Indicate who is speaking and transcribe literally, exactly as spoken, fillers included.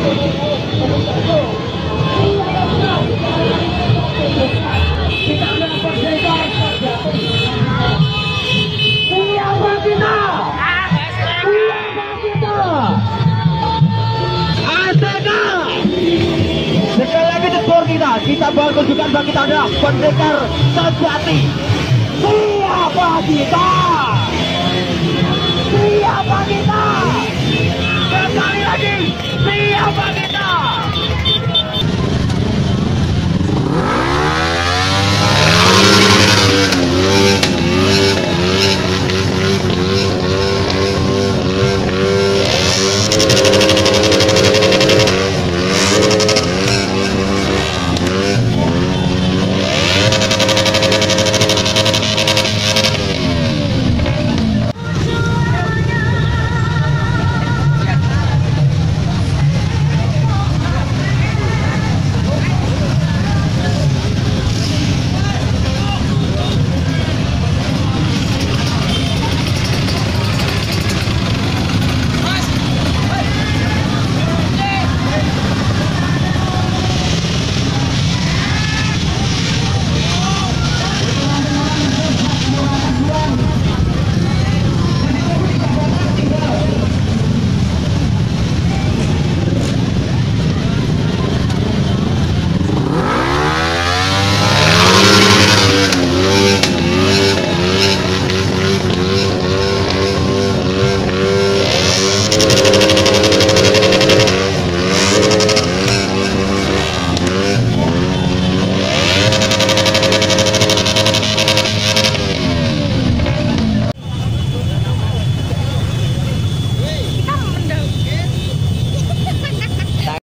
Speaker 1: Siapa kita? Siapa kita? Aseka. Sekali lagi tekor kita, kita bakal tunjukkan bahwa kita adalah pendekar sejati. Siapa kita? Siapa kita? Sekali lagi.